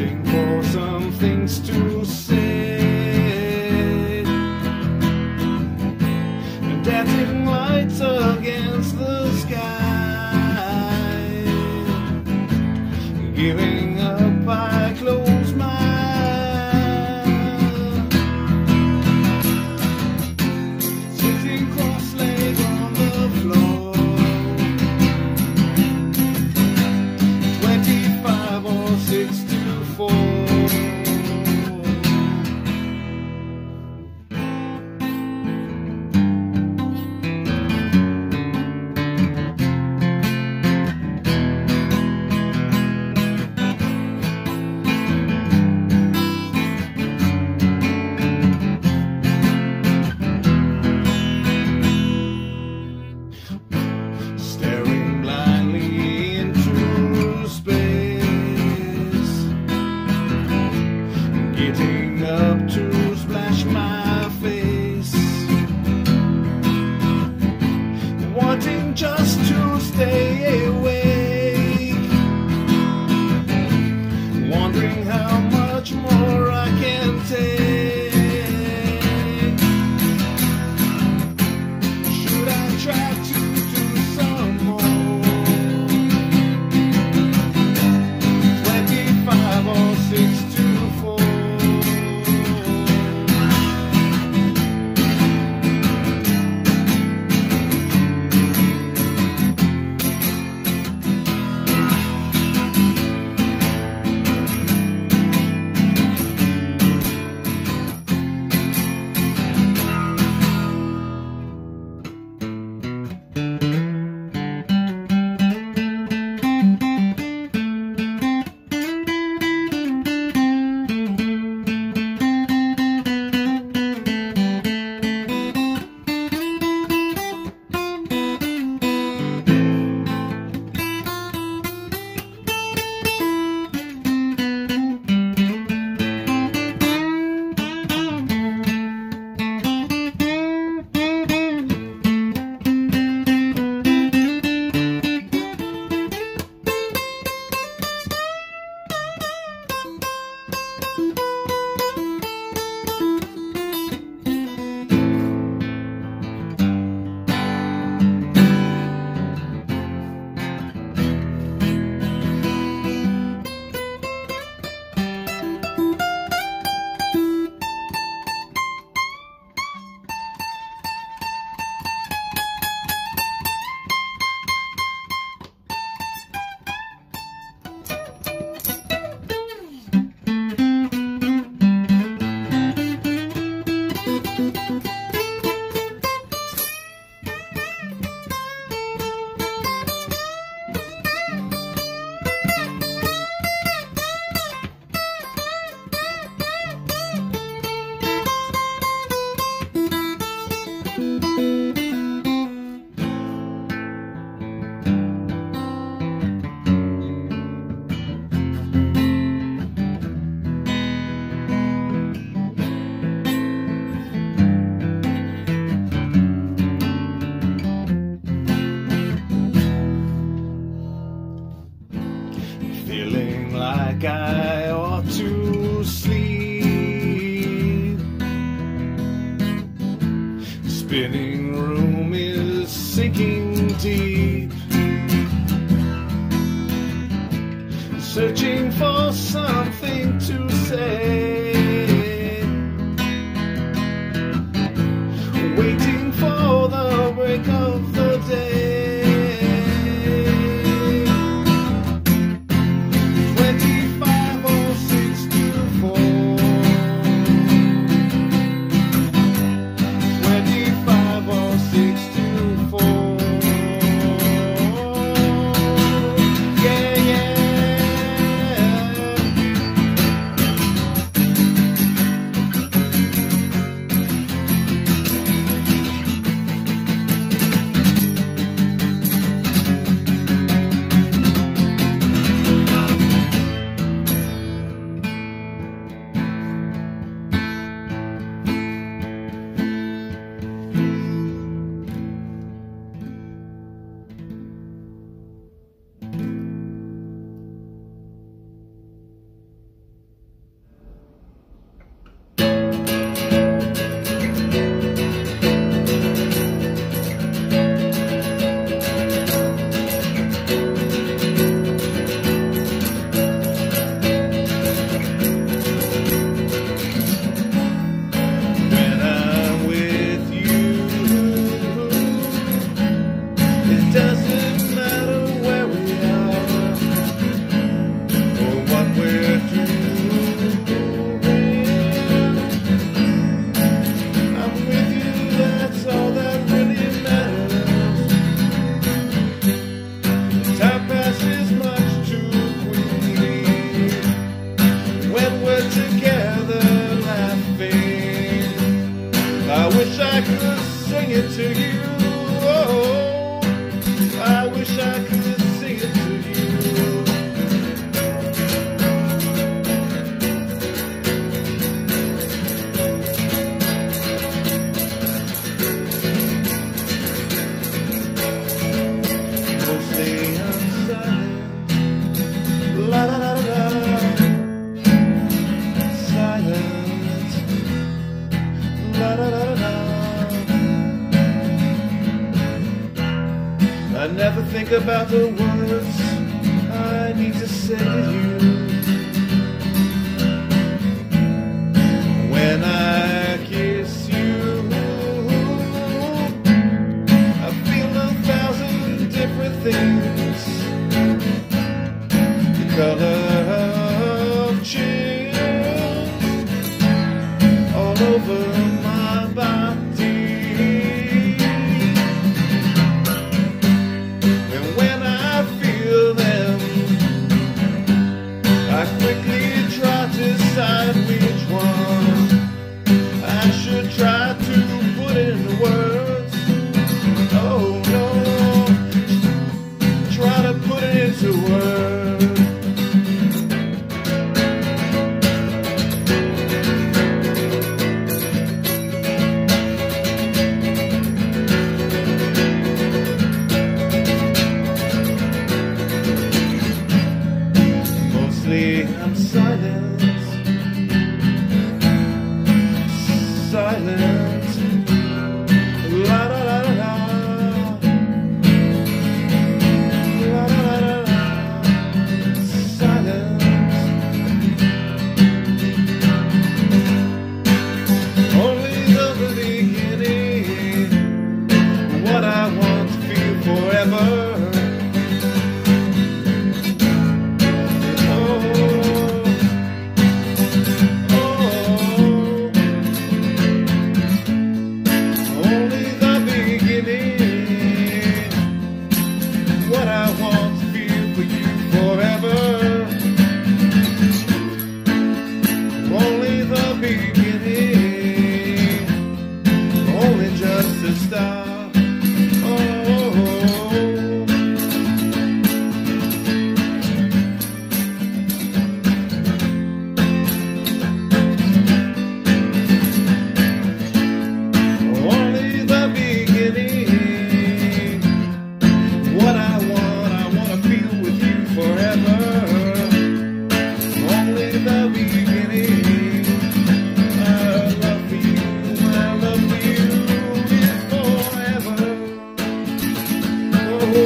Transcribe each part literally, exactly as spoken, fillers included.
searching for some things to say, and dancing lights against the sky. Giving up, I close my eyes, sitting cross-legged on the floor, twenty-five or six to four. Staring blindly into space, getting up to splash my face, wanting just to stay awake, wondering how much more I can take. Should I try to do some more? Twenty-five or six to four. it to you. Oh, I wish I could sing it to you. Mostly I'm silent, la la la la la, silent, la la la la. I never think about the words I need to say to you. When I kiss you, I feel a thousand different things. The color of chills all over my body. And when I feel them, I quickly try to decide which one I should try to put into words. Oh no, try to put it into words. Mostly I'm silent, silent, la la la la la, la la la la la, silent. Only the beginning, what I want to feel forever. What I want to feel for you forever. Only the beginning, only just the start. Oh, only the beginning. What I want, I want to feel with you forever. Only the beginning. I love you, I love you, it's forever. Oh.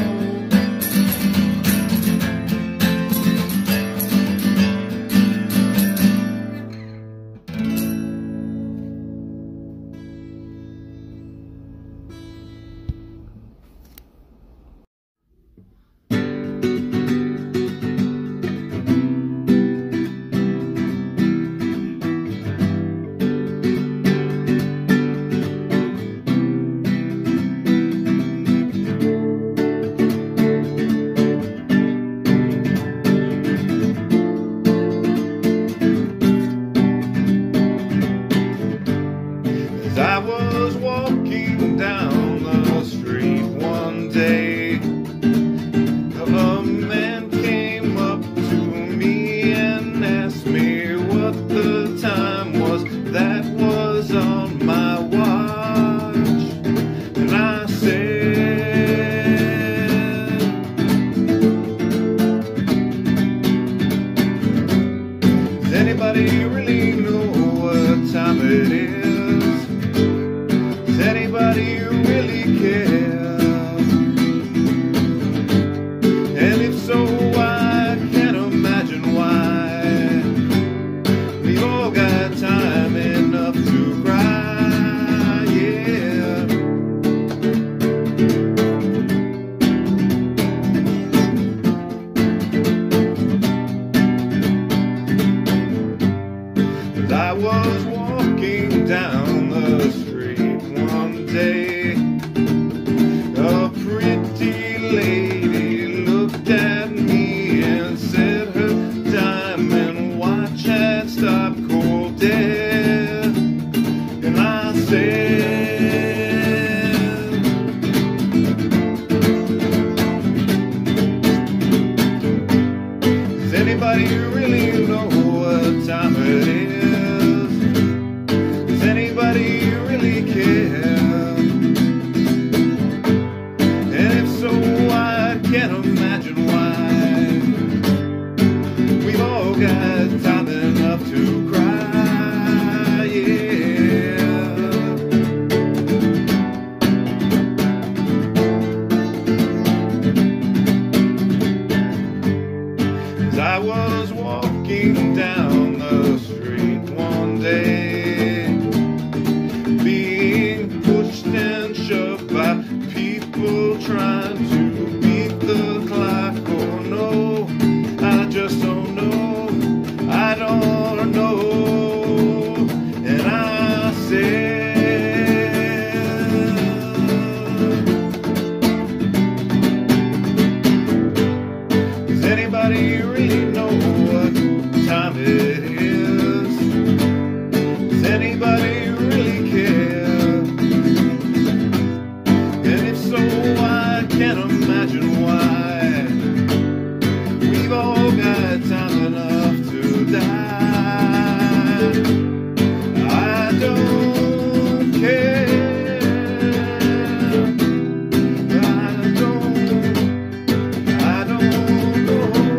I was walking down the street one day. A man came up to me and asked me what the time was that was on my watch. And I said, does anybody really know what time it is? Does anybody really care? And if so, I can't imagine why. We've all got time enough to cry, yeah. As I was walking down the street one day, a pretty lady looked at me and said her diamond watch had stopped cold dead. And I said, I don't care. I don't, I don't know.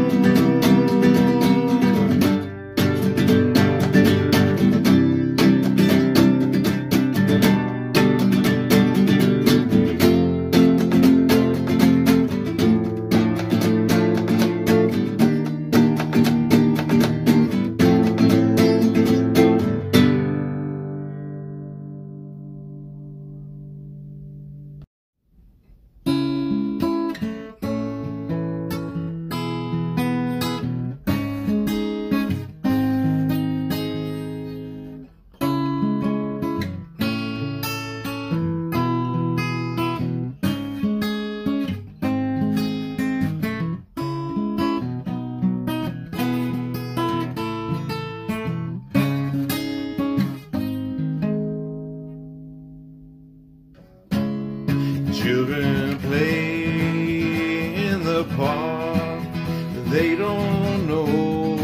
Children play in the park, they don't know.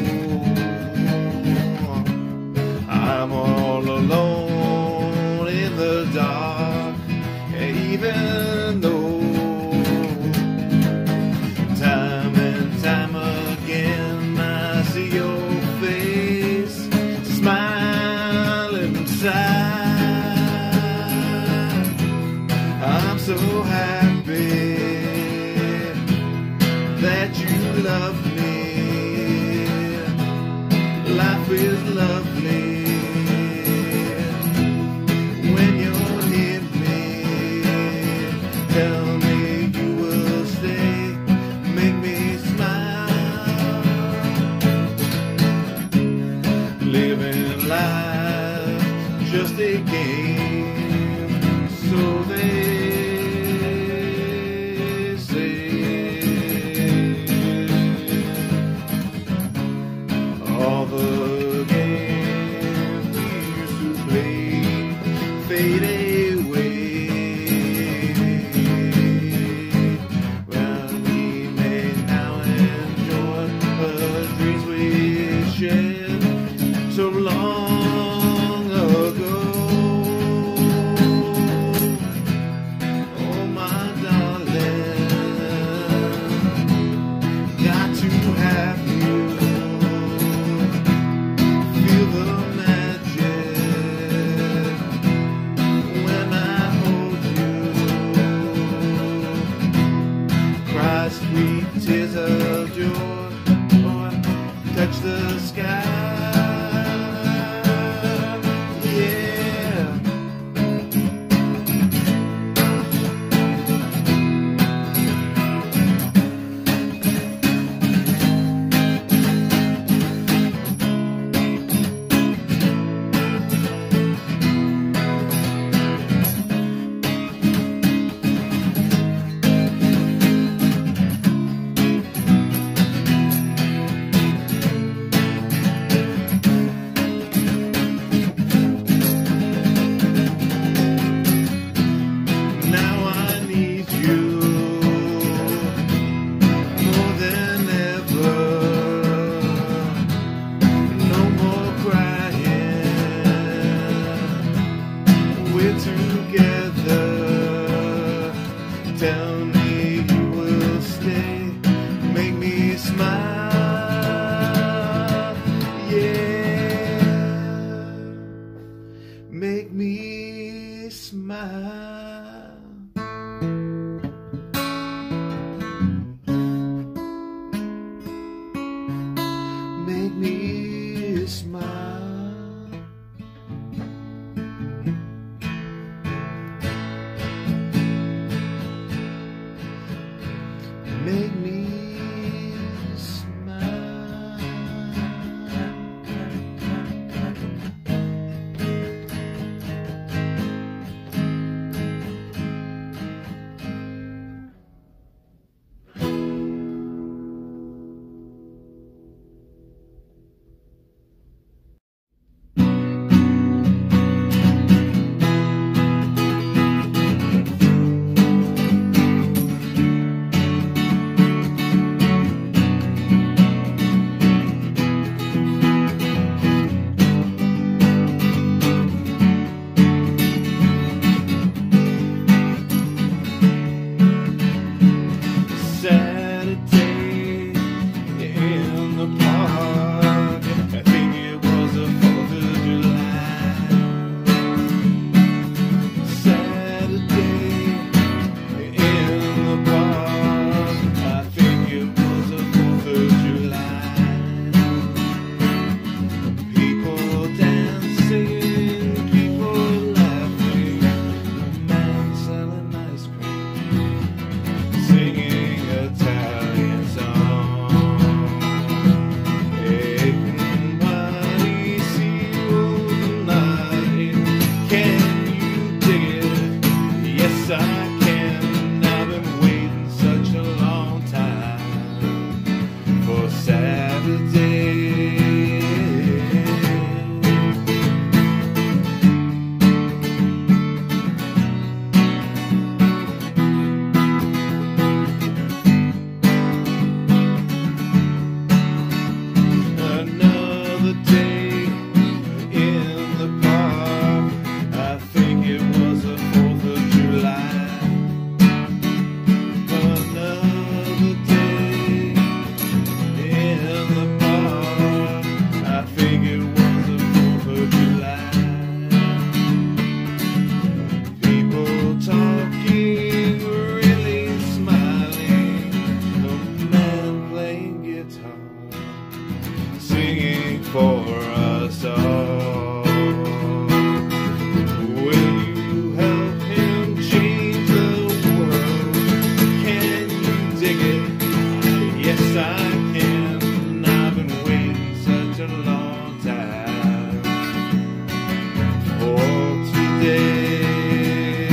I'm all alone in the dark, even though time and time again I see your face smiling inside. I'm so happy that you love me. Life is lovely when you're near me. Tell me you will stay, make me smile. Living life just a game, so they all the games we used to play fade away. Well, we may now enjoy the dreams we shared so long ago. Oh, my darling, got to have you. Sweet tears of joy, oh, touch the sky. Together, tell me you will stay, make me smile, yeah, make me smile, make me smile. Make me for us all. Will you help him change the world? Can you dig it? Yes, I can. I've been waiting such a long time for today.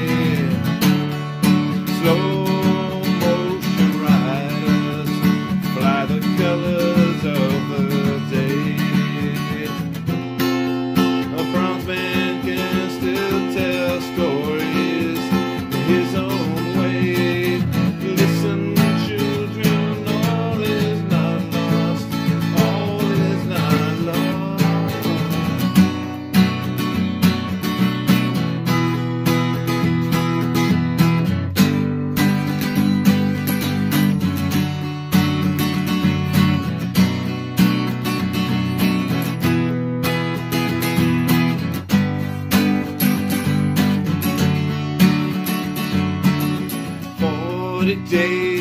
Slow motion riders fly the colors of the day. A bronze man can still tell stories his own way. Listen, children, all is not lost. All is not lost. Forty days